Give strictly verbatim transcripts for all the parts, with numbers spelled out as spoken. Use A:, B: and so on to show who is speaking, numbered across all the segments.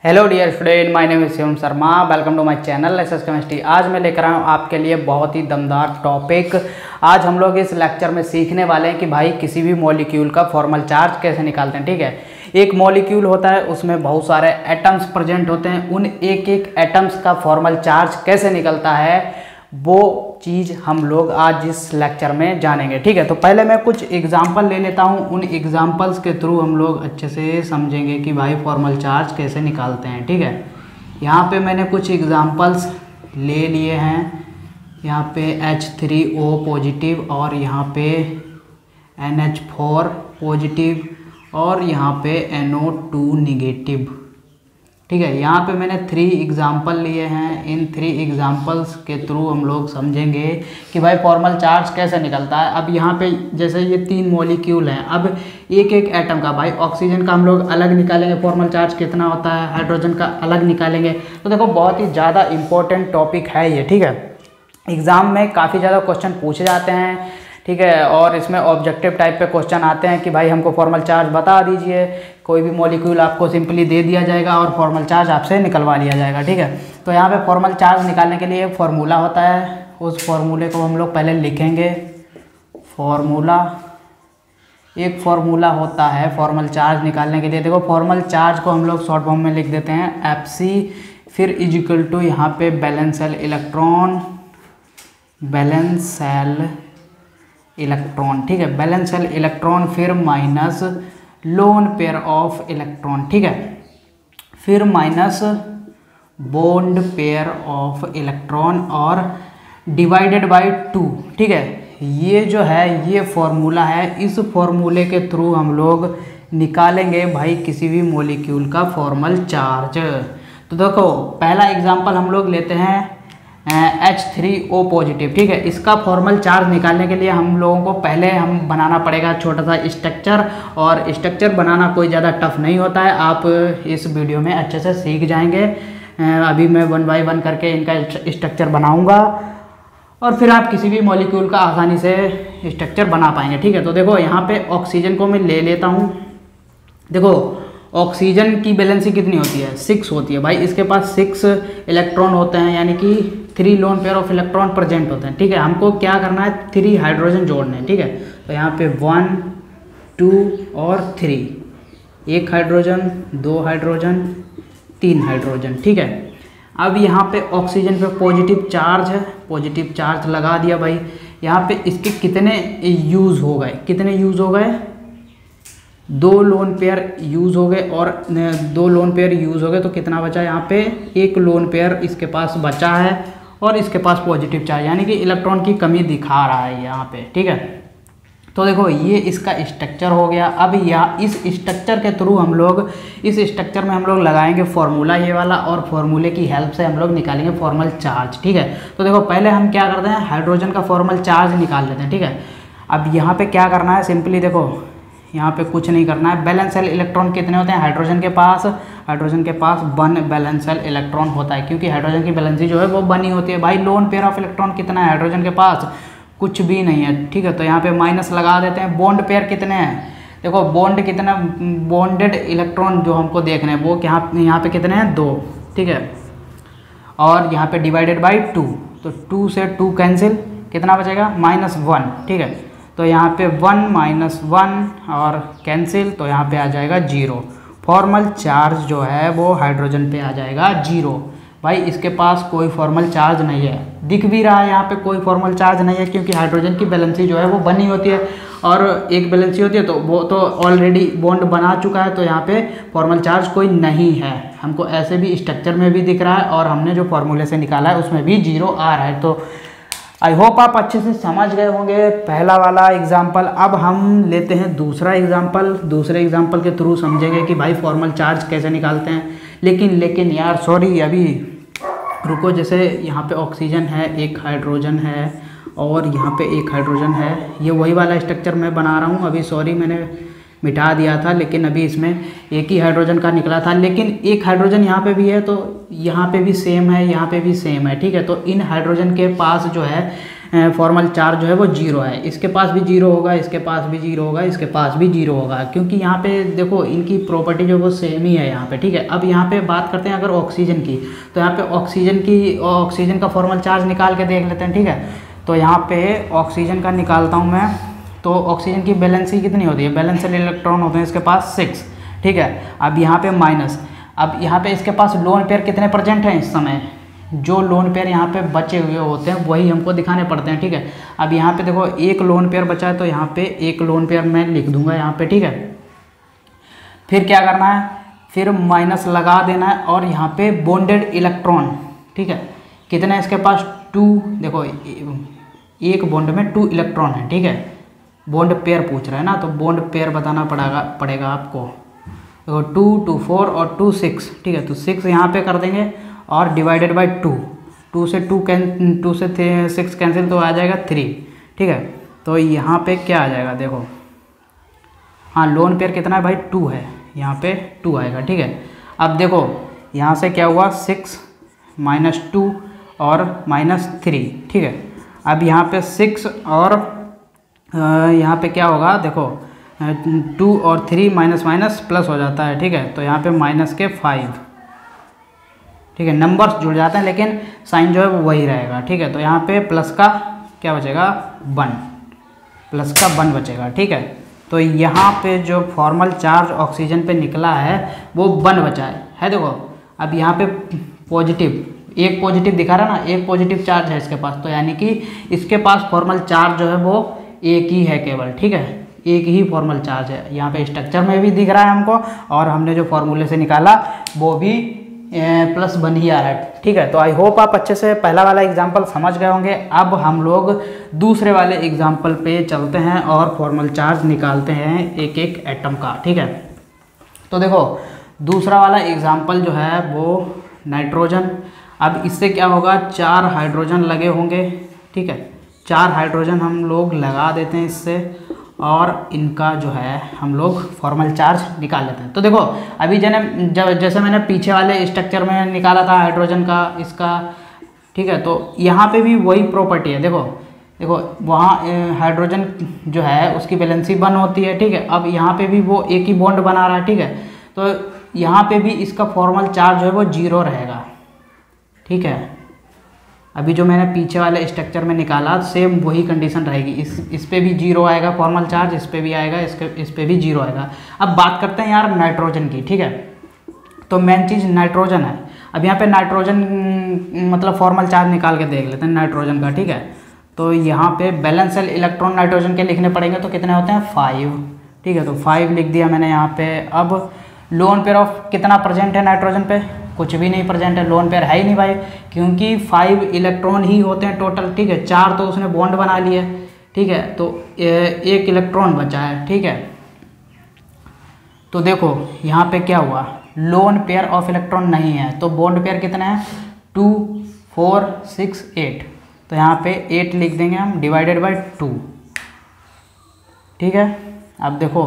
A: Hello dear student, my name is Shivam Sharma. Welcome to my channel S S chemistry. आज मैं लेकर आया हूँ आपके लिए बहुत ही दमदार टॉपिक। आज हम लोग इस लेक्चर में सीखने वाले हैं कि भाई किसी भी मॉलिक्यूल का फॉर्मल चार्ज कैसे निकालते हैं। ठीक है, एक मॉलिक्यूल होता है, उसमें बहुत सारे एटम्स प्रेजेंट होते हैं। उन एक एक एटम्स का फॉर्मल चार्ज कैसे निकलता है वो चीज़ हम लोग आज इस लेक्चर में जानेंगे। ठीक है, तो पहले मैं कुछ एग्जांपल ले लेता हूँ। उन एग्जांपल्स के थ्रू हम लोग अच्छे से समझेंगे कि भाई फॉर्मल चार्ज कैसे निकालते हैं। ठीक है, यहाँ पे मैंने कुछ एग्जांपल्स ले लिए हैं। यहाँ पे एच थ्री ओ पॉजिटिव और यहाँ पे एन एच फोर पॉजिटिव और यहाँ पे एन ओ टू निगेटिव। ठीक है, यहाँ पे मैंने थ्री एग्जाम्पल लिए हैं। इन थ्री एग्जाम्पल्स के थ्रू हम लोग समझेंगे कि भाई फॉर्मल चार्ज कैसे निकलता है। अब यहाँ पे जैसे ये तीन मॉलिक्यूल हैं, अब एक एक एटम का, भाई ऑक्सीजन का हम लोग अलग निकालेंगे, फॉर्मल चार्ज कितना होता है, हाइड्रोजन का अलग निकालेंगे। तो देखो बहुत ही ज़्यादा इम्पोर्टेंट टॉपिक है ये। ठीक है, एग्ज़ाम में काफ़ी ज़्यादा क्वेश्चन पूछे जाते हैं। ठीक है, और इसमें ऑब्जेक्टिव टाइप पे क्वेश्चन आते हैं कि भाई हमको फॉर्मल चार्ज बता दीजिए। कोई भी मॉलिक्यूल आपको सिंपली दे दिया जाएगा और फॉर्मल चार्ज आपसे निकलवा लिया जाएगा। ठीक है, तो यहाँ पे फॉर्मल चार्ज निकालने के लिए एक फार्मूला होता है। उस फार्मूले को हम लोग पहले लिखेंगे। फार्मूला एक फार्मूला होता है फॉर्मल चार्ज निकालने के लिए। देखो फॉर्मल चार्ज को हम लोग शॉर्ट फॉर्म में लिख देते हैं एफ सी, फिर इज इक्वल टू यहाँ पे valence shell electron, valence shell electron. ठीक है, बैलेंस सेल इलेक्ट्रॉन, फिर minus lone pair of electron. ठीक है, फिर minus bond pair of electron और डिवाइडेड बाय टू। ठीक है, ये जो है ये फॉर्मूला है। इस फॉर्मूले के थ्रू हम लोग निकालेंगे भाई किसी भी मॉलिक्यूल का फॉर्मल चार्ज। तो देखो पहला एग्जांपल हम लोग लेते हैं एच थ्री ओ पॉजिटिव। ठीक है, इसका फॉर्मल चार्ज निकालने के लिए हम लोगों को पहले हम बनाना पड़ेगा छोटा सा स्ट्रक्चर। और स्ट्रक्चर बनाना कोई ज़्यादा टफ नहीं होता है, आप इस वीडियो में अच्छे से सीख जाएंगे। अभी मैं वन बाय वन करके इनका स्ट्रक्चर बनाऊंगा और फिर आप किसी भी मॉलिक्यूल का आसानी से स्ट्रक्चर बना पाएंगे। ठीक है, तो देखो यहाँ पे ऑक्सीजन को मैं ले लेता हूँ। देखो ऑक्सीजन की वैलेंसी कितनी होती है, सिक्स होती है। भाई इसके पास सिक्स इलेक्ट्रॉन होते हैं, यानी कि three lone pair of electron present होते हैं। ठीक है, हमको क्या करना है, थ्री हाइड्रोजन जोड़ने हैं। ठीक है, तो यहाँ पे वन टू और थ्री, एक हाइड्रोजन, दो हाइड्रोजन, तीन हाइड्रोजन। ठीक है, अब यहाँ पे ऑक्सीजन पे पॉजिटिव चार्ज है, पॉजिटिव चार्ज लगा दिया। भाई यहाँ पे इसके कितने यूज़ हो गए, कितने यूज़ हो गए, दो लोन पेयर यूज़ हो गए और दो लोन पेयर यूज़ हो गए तो कितना बचा यहाँ पे, एक लोन पेयर इसके पास बचा है और इसके पास पॉजिटिव चार्ज, यानी कि इलेक्ट्रॉन की कमी दिखा रहा है यहाँ पे। ठीक है, तो देखो ये इसका स्ट्रक्चर हो गया। अब यहाँ इस स्ट्रक्चर के थ्रू हम लोग इस स्ट्रक्चर में हम लोग लगाएंगे फॉर्मूला ये वाला और फॉर्मूले की हेल्प से हम लोग निकालेंगे फॉर्मल चार्ज। ठीक है, तो देखो पहले हम क्या करते हैं, हाइड्रोजन का फॉर्मल चार्ज निकाल लेते हैं। ठीक है, अब यहाँ पे क्या करना है, सिंपली देखो यहाँ पे कुछ नहीं करना है। बैलेंस सेल इलेक्ट्रॉन कितने होते हैं हाइड्रोजन के पास, हाइड्रोजन के पास वन बैलेंस सेल इलेक्ट्रॉन होता है, क्योंकि हाइड्रोजन की बैलेंसी जो है वो बनी होती है। भाई लोन पेयर ऑफ इलेक्ट्रॉन कितना है हाइड्रोजन के पास, कुछ भी नहीं है। ठीक है, तो यहाँ पे माइनस लगा देते हैं। बॉन्ड पेयर कितने हैं, देखो बॉन्ड कितना, बॉन्डेड इलेक्ट्रॉन जो हमको देखना है वो यहाँ यहाँ पे कितने हैं, दो। ठीक है, और यहाँ पे डिवाइडेड बाई टू, तो टू से टू कैंसिल, कितना बचेगा, माइनस वन। ठीक है, तो यहाँ पे वन माइनस वन और कैंसिल, तो यहाँ पे आ जाएगा जीरो। फॉर्मल चार्ज जो है वो हाइड्रोजन पे आ जाएगा जीरो। भाई इसके पास कोई फॉर्मल चार्ज नहीं है, दिख भी रहा है यहाँ पे कोई फॉर्मल चार्ज नहीं है, क्योंकि हाइड्रोजन की बैलेंसी जो है वो बनी होती है और एक बैलेंसी होती है तो वो तो ऑलरेडी बॉन्ड बना चुका है, तो यहाँ पे फॉर्मल चार्ज कोई नहीं है। हमको ऐसे भी स्ट्रक्चर में भी दिख रहा है और हमने जो फॉर्मूले से निकाला है उसमें भी जीरो आ रहा है। तो आई होप आप अच्छे से समझ गए होंगे पहला वाला एग्जाम्पल। अब हम लेते हैं दूसरा एग्जाम्पल। दूसरे एग्जाम्पल के थ्रू समझेंगे कि भाई फॉर्मल चार्ज कैसे निकालते हैं। लेकिन लेकिन यार सॉरी, अभी रुको। जैसे यहाँ पे ऑक्सीजन है, एक हाइड्रोजन है और यहाँ पे एक हाइड्रोजन है, ये वही वाला स्ट्रक्चर मैं बना रहा हूँ। अभी सॉरी मैंने मिटा दिया था, लेकिन अभी इसमें एक ही हाइड्रोजन का निकला था, लेकिन एक हाइड्रोजन यहाँ पे भी है तो यहाँ पे भी सेम है, यहाँ पे भी सेम है। ठीक है, तो इन हाइड्रोजन के पास जो है फॉर्मल चार्ज जो है वो जीरो है। इसके पास भी जीरो होगा, इसके पास भी जीरो होगा, इसके पास भी जीरो होगा, क्योंकि यहाँ पे देखो इनकी प्रॉपर्टी जो वो सेम ही है यहाँ पे, ठीक है। अब यहाँ पे बात करते हैं अगर ऑक्सीजन की, तो यहाँ पे ऑक्सीजन की ऑक्सीजन का फॉर्मल चार्ज निकाल के देख लेते हैं, ठीक है। तो यहाँ पे ऑक्सीजन का निकालता हूँ मैं, तो ऑक्सीजन की वैलेंसी कितनी होती है, वैलेंशियल इलेक्ट्रॉन होते हैं इसके पास सिक्स, ठीक है। अब यहाँ पे माइनस, अब यहाँ पे इसके पास लोन पेयर कितने प्रेजेंट हैं इस समय, जो लोन पेयर यहाँ पे बचे हुए होते हैं वही हमको दिखाने पड़ते हैं, ठीक है। अब यहाँ पे देखो एक लोन पेयर बचा है, तो यहाँ पे एक लोन पेयर मैं लिख दूंगा यहाँ पे, ठीक है। फिर क्या करना है, फिर माइनस लगा देना है, और यहाँ पे बॉन्डेड इलेक्ट्रॉन, ठीक है, कितने इसके पास टू, देखो एक बॉन्ड में टू इलेक्ट्रॉन है, ठीक है। बॉन्ड पेयर पूछ रहा है ना, तो बॉन्ड पेयर बताना पड़ेगा पड़ेगा आपको। देखो टू टू फोर और टू सिक्स, ठीक है। तो सिक्स यहाँ पे कर देंगे और डिवाइडेड बाय टू, टू से टू कैं टू से सिक्स कैंसिल तो आ जाएगा थ्री, ठीक है। तो यहाँ पे क्या आ जाएगा देखो, हाँ लोन पेयर कितना है भाई, टू है, यहाँ पे टू आएगा, ठीक है। अब देखो यहाँ से क्या हुआ, सिक्स माइनस टू और माइनस थ्री, ठीक है। अब यहाँ पे सिक्स और यहाँ पे क्या होगा, देखो टू और थ्री माइनस माइनस प्लस हो जाता है, ठीक है। तो यहाँ पे माइनस के फाइव, ठीक है, नंबर्स जुड़ जाते हैं लेकिन साइन जो है वो वही रहेगा, ठीक है। तो यहाँ पे प्लस का क्या बचेगा, वन, प्लस का वन बचेगा, ठीक है। तो यहाँ पे जो फॉर्मल चार्ज ऑक्सीजन पे निकला है वो वन बचा है, है देखो। अब यहाँ पे पॉजिटिव, एक पॉजिटिव दिखा रहा ना, एक पॉजिटिव चार्ज है इसके पास, तो यानी कि इसके पास फॉर्मल चार्ज जो है वो एक ही है केवल, ठीक है, एक ही फॉर्मल चार्ज है। यहाँ पे स्ट्रक्चर में भी दिख रहा है हमको, और हमने जो फॉर्मूले से निकाला वो भी प्लस वन ही आ रहा है, ठीक है। तो आई होप आप अच्छे से पहला वाला एग्जाम्पल समझ गए होंगे। अब हम लोग दूसरे वाले एग्जाम्पल पे चलते हैं और फॉर्मल चार्ज निकालते हैं एक एक एटम का, ठीक है। तो देखो दूसरा वाला एग्जाम्पल जो है वो नाइट्रोजन। अब इससे क्या होगा, चार हाइड्रोजन लगे होंगे, ठीक है, चार हाइड्रोजन हम लोग लगा देते हैं इससे, और इनका जो है हम लोग फॉर्मल चार्ज निकाल लेते हैं। तो देखो अभी जैसे जब जैसे मैंने पीछे वाले स्ट्रक्चर में निकाला था हाइड्रोजन का, इसका, ठीक है। तो यहाँ पे भी वही प्रॉपर्टी है, देखो देखो वहाँ हाइड्रोजन जो है उसकी वैलेंसी वन होती है, ठीक है। अब यहाँ पे भी वो एक ही बॉन्ड बना रहा है, ठीक है। तो यहाँ पे भी इसका फॉर्मल चार्ज जो है वो जीरो रहेगा, ठीक है। अभी जो मैंने पीछे वाले स्ट्रक्चर में निकाला सेम वही कंडीशन रहेगी, इस इस पे भी जीरो आएगा फॉर्मल चार्ज, इस पे भी आएगा, इसके इस पे भी जीरो आएगा। अब बात करते हैं यार नाइट्रोजन की, ठीक है। तो मेन चीज़ नाइट्रोजन है। अब यहाँ पे नाइट्रोजन मतलब फॉर्मल चार्ज निकाल के देख लेते हैं नाइट्रोजन का, ठीक है। तो यहाँ पे बैलेंशियल इलेक्ट्रॉन नाइट्रोजन के लिखने पड़ेंगे, तो कितने होते हैं, फाइव, ठीक है। तो फाइव लिख दिया मैंने यहाँ पे। अब लोन पेयर ऑफ कितना प्रेजेंट है नाइट्रोजन पे, कुछ भी नहीं प्रेजेंट है, लोन पेयर है ही नहीं भाई, क्योंकि फाइव इलेक्ट्रॉन ही होते हैं टोटल, ठीक है। चार तो उसने बॉन्ड बना लिए, ठीक है, तो एक इलेक्ट्रॉन बचा है, ठीक है। तो देखो यहाँ पे क्या हुआ, लोन पेयर ऑफ इलेक्ट्रॉन नहीं है, तो बॉन्ड पेयर कितने हैं, टू फोर सिक्स एट, तो यहाँ पे एट लिख देंगे हम डिवाइडेड बाय टू, ठीक है। अब देखो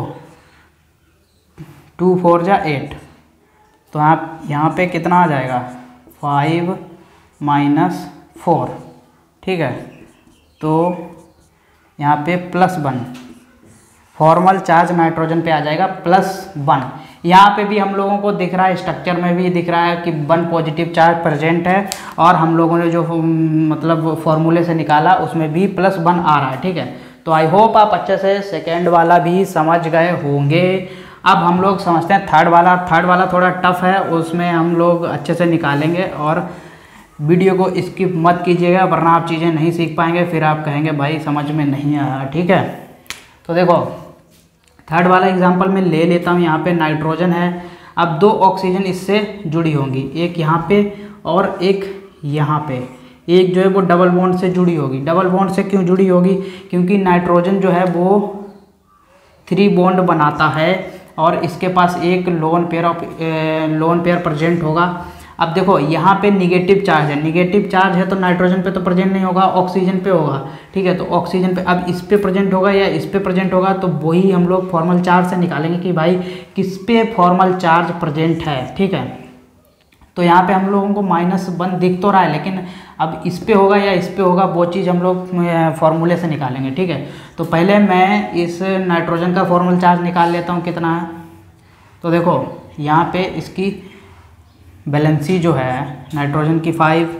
A: टू फोर जा एट, तो आप यहाँ पे कितना आ जाएगा, फाइव माइनस फोर, ठीक है। तो यहाँ पे plus one, formal charge nitrogen पे आ जाएगा प्लस वन। यहाँ पे भी हम लोगों को दिख रहा है, स्ट्रक्चर में भी दिख रहा है कि वन पॉजिटिव चार्ज प्रेजेंट है, और हम लोगों ने जो मतलब फॉर्मूले से निकाला उसमें भी प्लस वन आ रहा है, ठीक है। तो आई होप आप अच्छे से सेकेंड वाला भी समझ गए होंगे। अब हम लोग समझते हैं थर्ड वाला। थर्ड वाला थोड़ा टफ है, उसमें हम लोग अच्छे से निकालेंगे, और वीडियो को स्किप मत कीजिएगा वरना आप चीज़ें नहीं सीख पाएंगे, फिर आप कहेंगे भाई समझ में नहीं आया, ठीक है। तो देखो थर्ड वाला एग्जांपल मैं ले लेता हूँ। यहाँ पे नाइट्रोजन है, अब दो ऑक्सीजन इससे जुड़ी होंगी, एक यहाँ पे और एक यहाँ पे। एक जो है वो डबल बॉन्ड से जुड़ी होगी। डबल बॉन्ड से क्यों जुड़ी होगी, क्योंकि नाइट्रोजन जो है वो थ्री बॉन्ड बनाता है, और इसके पास एक lone pair of lone pair present होगा। अब देखो यहाँ पे निगेटिव चार्ज है, निगेटिव चार्ज है तो नाइट्रोजन पे तो प्रेजेंट नहीं होगा, ऑक्सीजन पे होगा, ठीक है। तो ऑक्सीजन पे अब इस पे प्रेजेंट होगा या इस पे प्रेजेंट होगा, तो वही हम लोग फॉर्मल चार्ज से निकालेंगे कि भाई किस पे फॉर्मल चार्ज प्रेजेंट है, ठीक है। तो यहाँ पे हम लोगों को माइनस वन दिख तो रहा है, लेकिन अब इस पे होगा या इस पे होगा वो चीज़ हम लोग फॉर्मूले से निकालेंगे, ठीक है। तो पहले मैं इस नाइट्रोजन का फॉर्मल चार्ज निकाल लेता हूँ कितना है। तो देखो यहाँ पे इसकी वैलेंसी जो है नाइट्रोजन की फाइव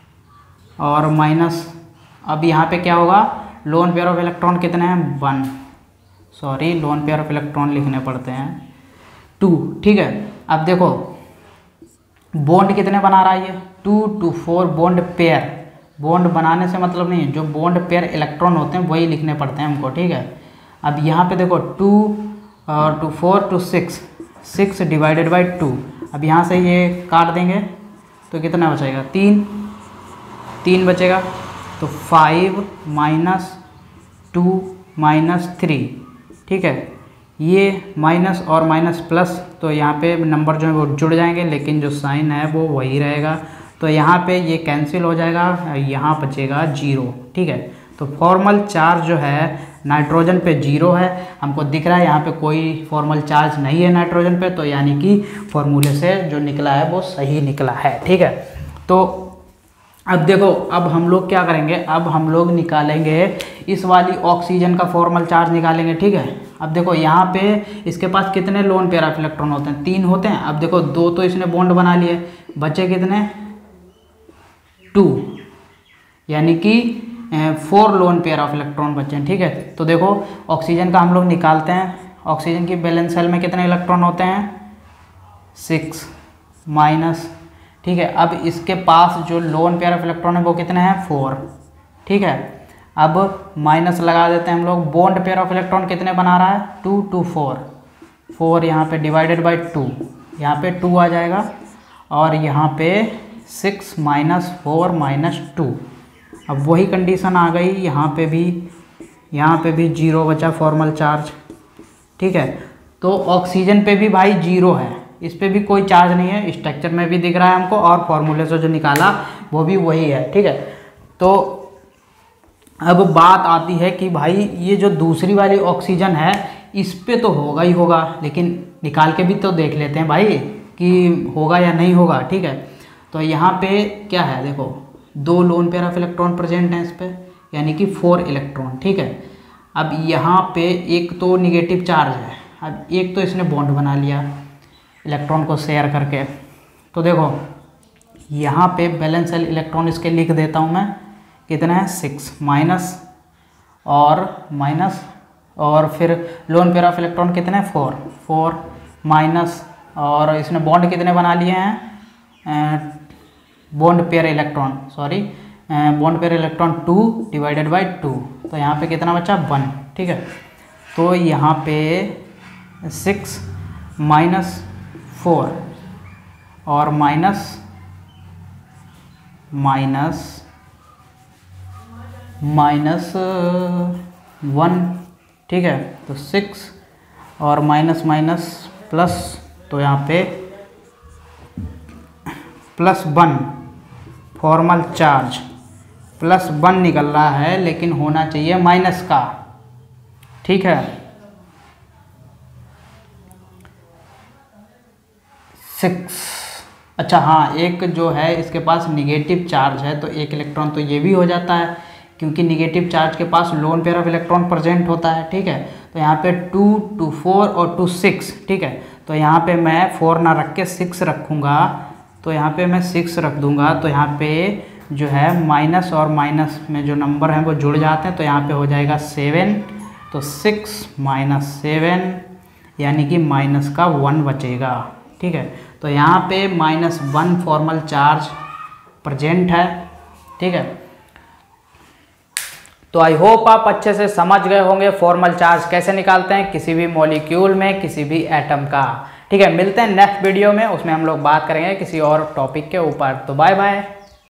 A: और माइनस, अब यहाँ पे क्या होगा, लोन पेयर ऑफ इलेक्ट्रॉन कितने हैं, one, sorry lone pair of electron लिखने पड़ते हैं, टू, ठीक है। अब देखो बॉन्ड कितने बना रहा है ये, two two four bond pair, bond बनाने से मतलब नहीं है, जो बॉन्ड पेयर इलेक्ट्रॉन होते हैं वही लिखने पड़ते हैं हमको, ठीक है। अब यहाँ पे देखो टू और two four two six, six divided by two, अब यहाँ से ये काट देंगे तो कितना बचेगा, तीन, तीन बचेगा। तो five minus two minus three, ठीक है। ये माइनस और माइनस प्लस, तो यहाँ पे नंबर जो है वो जुड़ जाएंगे, लेकिन जो साइन है वो वही रहेगा। तो यहाँ पे ये कैंसिल हो जाएगा, यहाँ बचेगा जीरो, ठीक है। तो फॉर्मल चार्ज जो है नाइट्रोजन पे जीरो है, हमको दिख रहा है यहाँ पे कोई फॉर्मल चार्ज नहीं है नाइट्रोजन पे, तो यानी कि फॉर्मूले से जो निकला है वो सही निकला है, ठीक है। तो अब देखो, अब हम लोग क्या करेंगे, अब हम लोग निकालेंगे इस वाली ऑक्सीजन का फॉर्मल चार्ज निकालेंगे, ठीक है। अब देखो यहाँ पे इसके पास कितने लोन पेयर ऑफ इलेक्ट्रॉन होते हैं, तीन होते हैं। अब देखो दो तो इसने बॉन्ड बना लिए, बचे कितने, टू, यानी कि four lone pair of electron बचे हैं, ठीक है। तो देखो ऑक्सीजन का हम लोग निकालते हैं, ऑक्सीजन की वैलेंस शेल में कितने इलेक्ट्रॉन होते हैं, सिक्स माइनस, ठीक है। अब इसके पास जो लोन पेयर ऑफ इलेक्ट्रॉन है वो कितने हैं, फोर, ठीक है। अब माइनस लगा देते हैं हम लोग, बॉन्ड पेयर ऑफ इलेक्ट्रॉन कितने बना रहा है, टू टू फोर, फोर यहाँ पे डिवाइडेड बाई टू, यहाँ पे टू आ जाएगा, और यहाँ पे six minus four minus two. अब वही कंडीशन आ गई यहाँ पे भी, यहाँ पे भी जीरो बचा फॉर्मल चार्ज, ठीक है। तो ऑक्सीजन पे भी भाई जीरो है, इस पे भी कोई चार्ज नहीं है, स्ट्रक्चर में भी दिख रहा है हमको, और फॉर्मूले से जो निकाला वो भी वही है, ठीक है। तो अब बात आती है कि भाई ये जो दूसरी वाली ऑक्सीजन है इस पे तो होगा ही होगा, लेकिन निकाल के भी तो देख लेते हैं भाई कि होगा या नहीं होगा, ठीक है। तो यहाँ पे क्या है, देखो दो lone pair of electron present हैं इस पे, यानी कि फोर इलेक्ट्रॉन, ठीक है। अब यहाँ पे एक तो निगेटिव चार्ज है, अब एक तो इसने बॉन्ड बना लिया इलेक्ट्रॉन को शेयर करके। तो देखो यहाँ पे बैलेंस शेल इलेक्ट्रॉन इसके लिख देता हूँ मैं, कितना है, सिक्स माइनस और माइनस, और फिर लोन पेयर ऑफ इलेक्ट्रॉन कितने हैं, फोर, फोर माइनस, और इसने बॉन्ड कितने बना लिए हैं, bond pair electron, sorry bond pair electron two divided by two, तो यहाँ पे कितना बचा, वन, ठीक है। तो यहाँ पे सिक्स माइनस फोर और माइनस माइनस माइनस वन, ठीक है। तो सिक्स और माइनस माइनस प्लस, तो यहाँ पे plus one, formal charge plus one निकल रहा है, लेकिन होना चाहिए माइनस का, ठीक है। सिक्स, अच्छा हाँ, एक जो है इसके पास निगेटिव चार्ज है, तो एक इलेक्ट्रॉन तो ये भी हो जाता है, क्योंकि निगेटिव चार्ज के पास lone pair of electron present होता है, ठीक है। तो यहाँ पे टू टू फोर और टू सिक्स, ठीक है। तो यहाँ पे मैं फोर ना रख के सिक्स रखूँगा, तो यहाँ पे मैं सिक्स रख दूँगा, तो यहाँ पे जो है माइनस और माइनस में जो नंबर हैं वो जुड़ जाते हैं, तो यहाँ पे हो जाएगा सेवन, तो सिक्स माइनस सेवन यानी कि माइनस का वन बचेगा, ठीक है। तो यहाँ पे minus one formal charge present है, ठीक है। तो आई होप आप अच्छे से समझ गए होंगे फॉर्मल चार्ज कैसे निकालते हैं किसी भी मॉलिक्यूल में, किसी भी एटम का, ठीक है। मिलते हैं नेक्स्ट वीडियो में, उसमें हम लोग बात करेंगे किसी और टॉपिक के ऊपर। तो बाय बाय।